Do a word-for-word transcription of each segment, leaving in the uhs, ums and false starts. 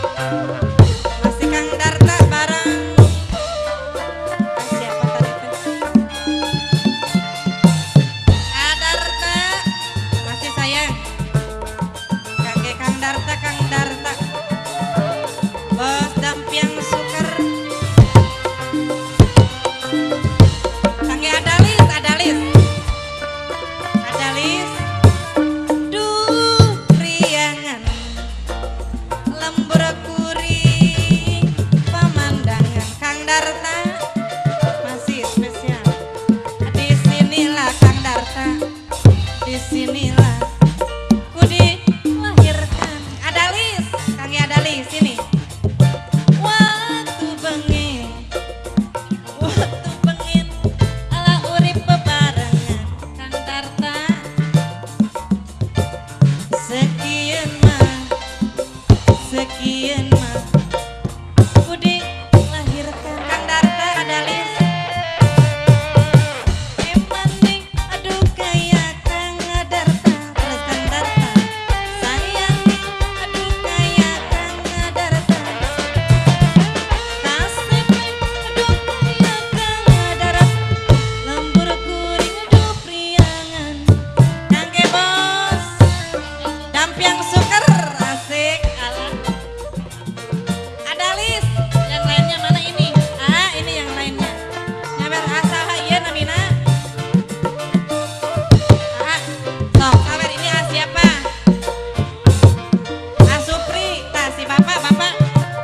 Masih Kang Darta bareng ah, siapa tadi teh? Ah, Darta masih sayang. Kakek Kang Darta, Kang Darta. Bos Dampiang Suker. Kangge Adalis, Adalis. Adalis. Duh, riangan. Lembur kuring pemandangan Kang Darta masih spesial. Di sinilah Kang Darta. Di sinilah ku dilahirkan. Adalis, Kangge Adalis sini. Waktu bengi, waktu bengin, ala urip bebarengan Kang Darta. Sekian mah, sekian mah, ku dilahirkan Kang Darta Adalis. Emanding, aduh kayak Kang Darta, terus Kang Darta. Sayangi, aduh kayak Kang Darta. Kasih, aduh kayak Kang Darta. Lembur kuring, aduh priangan. Kangge Bos Dampiang Suker, asik ala. Adalis, yang lainnya mana ini? Ah, ini yang lainnya. Nyawer asal ieu namina. Ah, sok sawer ini ah siapa? Ah Supri, tah si Bapak, Bapak.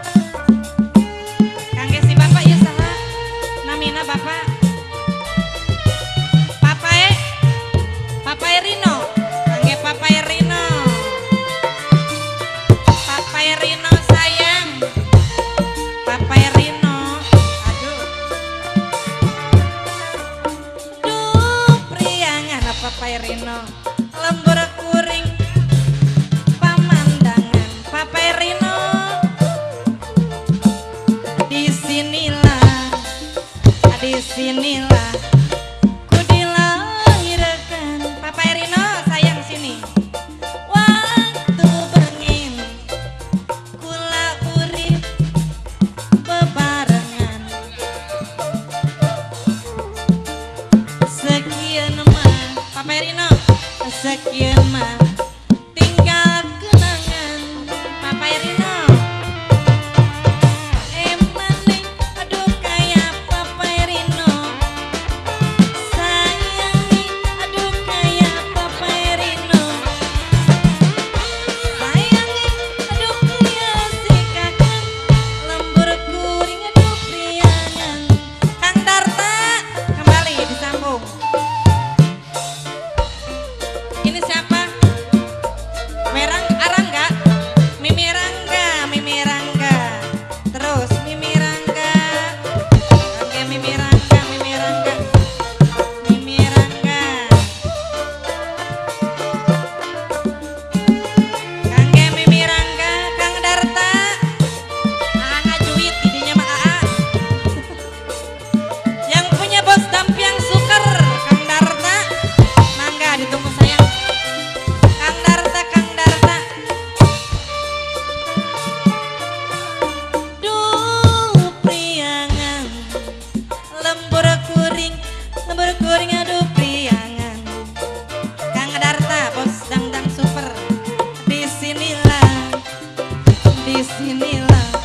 Kangge si Bapak ieu saha? Namina Bapak. Papae. Papae Rino. Kangge Papae Rino. Papae Rino sayang. Papae Rino. Aduh. Duh, priangan Papae Rino. Lembur kuring pemandangan Papae Rino. Di sinilah, di sinilah ku dilahirkan. Papae Rino sayang sini. Waktu bengin kula urip bebarengan. Sekian mah Papae Rino, sekian mah tinggal kenangan Papae Rino. Emanding, aduh kayak Papae Rino. Sayangi, aduh kayak Papae Rino. Sayangi, aduh kayak si kakak. Lembur kuring, aduh priangan. Kang Darta kembali disambung. Ini siapa? Merang Arangga, Mimi Rangga, Mimi Rangga. Terus Mimi Rangga. Oke Mimi Rangga, Mimi Rangga. Mimi Rangga. Kangge Mimi Rangga, Kang Darta. Aa ngajuit didinya mah Aa. Yang punya Bos Dampiang Suker, Kang Darta. Mangga ditunggu sayang. Kang Darta, Kang Darta. Duh priangan. Lembur kuring, lembur kuring aduh priangan. Kang Darta, Bos Dangdang Super. Di sinilah, di sinilah